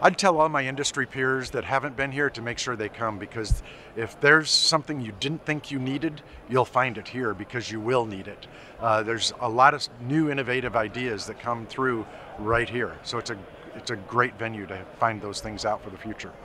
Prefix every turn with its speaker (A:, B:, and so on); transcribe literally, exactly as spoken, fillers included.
A: I'd tell all my industry peers that haven't been here to make sure they come, because if there's something you didn't think you needed, you'll find it here, because you will need it. Uh, there's a lot of new innovative ideas that come through right here. So it's a, it's a great venue to find those things out for the future.